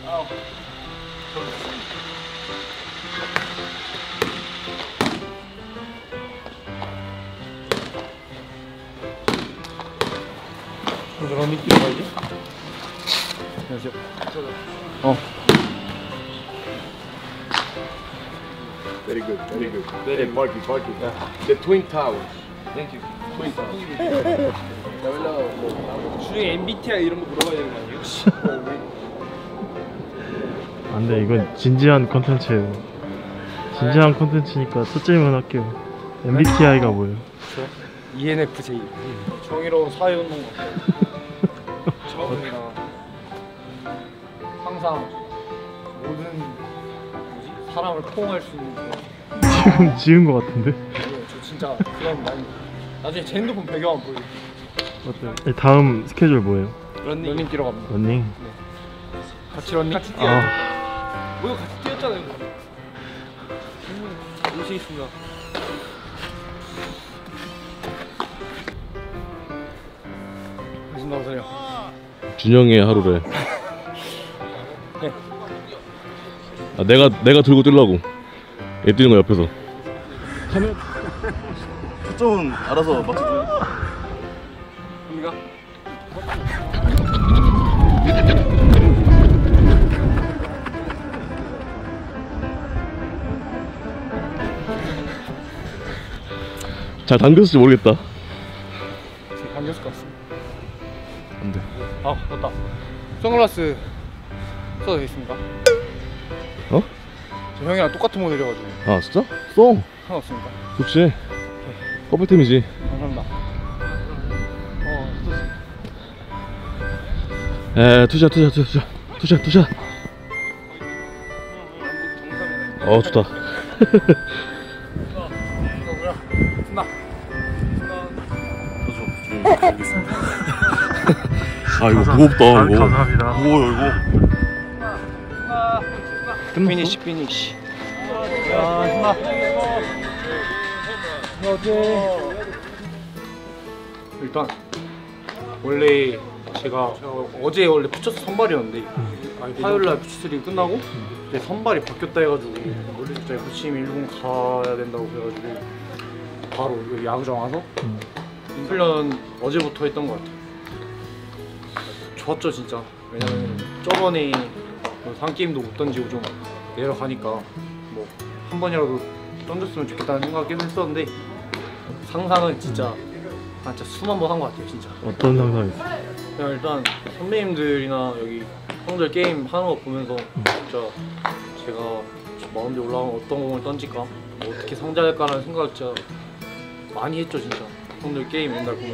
러닝 뛰어가야지. 안녕하세요. Very good, very good. Very parky, parky. The Twin Towers. Thank you. Twin Towers. 주중에 MBTI 이런 거 물어봐야 되는 거 아니에요? 안돼, 이건 진지한 컨텐츠예요. 진지한 컨텐츠니까 첫째만 할게요. MBTI가 뭐예요? ENFJ. 정의로운 사회운동 같아요. 저분이랑 항상 모든 사람을 포옹할 수 있는 그런. 지금 지은 거 같은데? 저 진짜 그런 많이. 나중에 제 핸드폰 배경 한번 보여줄게요. 어때요? 다음 스케줄 뭐예요? 러닝 뛰러 갑니다. 러닝? 네. 같이 러닝? 같이 뛰어요. 뭐야, 같이 뛰었잖아요. 오시겠습니다. 무슨 나오세요? 준영의 하루래. 네. 아, 내가 들고 뛰려고. 얘 뛰는 거 옆에서. 초점은 알아서 맞춰줘요. 갑니까? 잘 당겼을지 모르겠다. 지금 감겼을 것 같습니다. 안 돼. 아, 맞다. 선글라스 써도 되겠습니까? 어? 저 형이랑 똑같은 모델이어가지고 아, 진짜? 써. 상관없습니까? 좋지. 커플템이지. 감사합니다. 투샷. 좋다. 아, 이거 무겁다, 이거. 감사합니다. 무거워요, 이거. 피니시. 야, 신나. 일단 원래 제가 어제 원래 푸처스 선발이었는데 화요일날 푸처스 끝나고 이제 선발이 바뀌었다 해가지고 원래 진짜 FC 일본 가야 된다고 그래가지고 바로 여기 야구장 와서 훈련 어제부터 했던 것 같아요. 좋았죠 진짜. 왜냐면 저번에 상 게임도 못 던지고 좀 내려가니까 뭐 한 번이라도 던졌으면 좋겠다는 생각을 했었는데 상상은 진짜 수만 번 한 것 같아요 진짜. 어떤 상상이 있어요? 그냥 일단 선배님들이나 여기 형들 게임 하는 거 보면서 진짜 제가 마운드에 올라가면 어떤 공을 던질까, 뭐 어떻게 성장할까라는 생각을 진짜 많이 했죠 진짜. 형들 게임 맨날 보면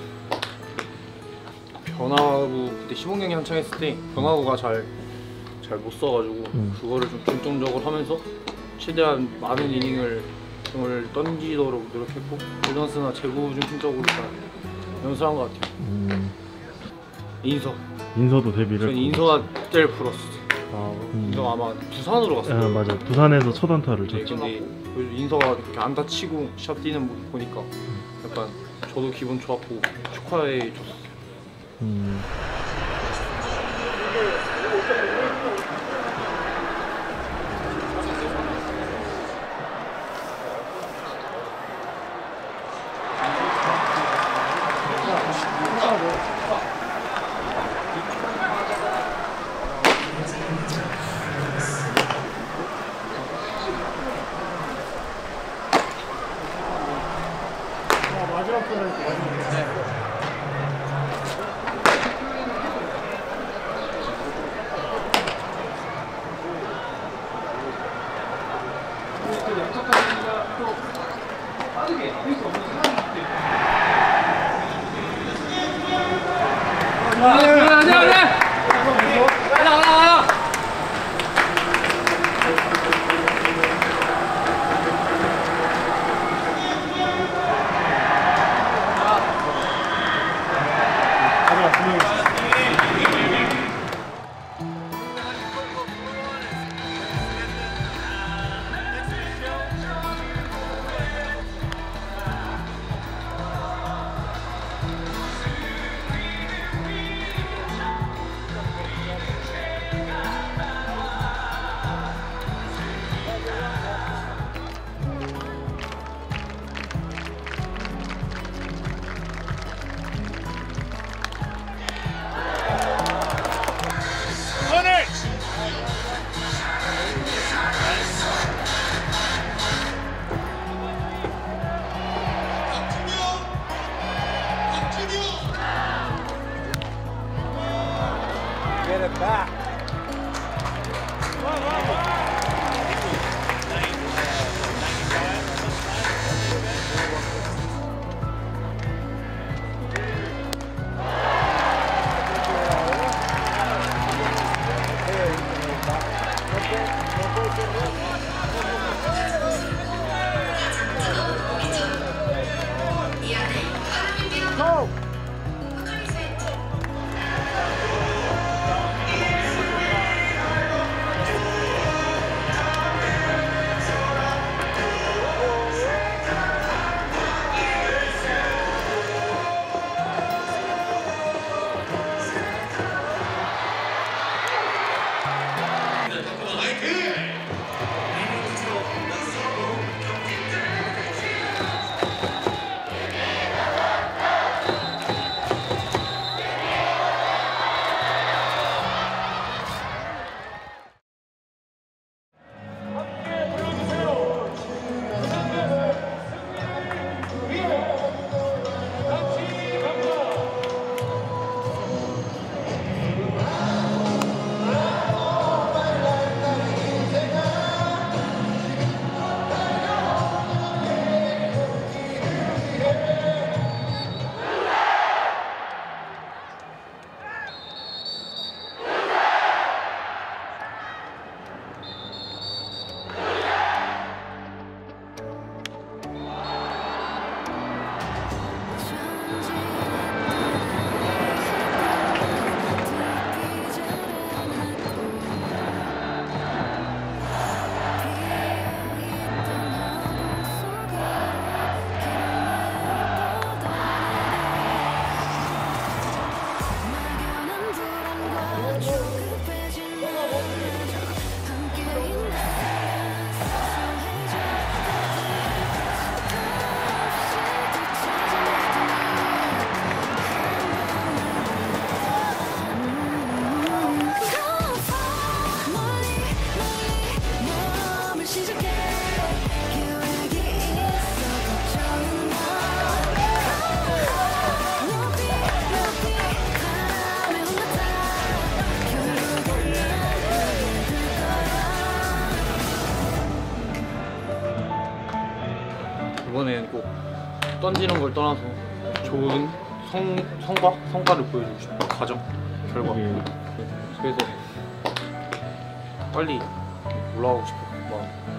변화구 그때 시범경기 한창 했을 때 변화구가 잘 못 써가지고 그거를 좀 중점적으로 하면서 최대한 많은 이닝을 던지도록 노력했고 밸런스나 제구 중심적으로 잘 연습한 것 같아요. 인서도 데뷔를 전 인서가 제일 부러웠어요. 인서가 아마 부산으로 갔어요. 아 맞아, 부산에서 첫 안타를 네, 쳤죠. 근데 인서가 이렇게 안타 치고 샷 뛰는 모습 보니까 약간 저도 기분 좋았고 축하해 줬어요. 이번엔 꼭 던지는 걸 떠나서 좋은 성과를 보여주고 싶어. 과정, 결과. 그래서 빨리 올라가고 싶어. 막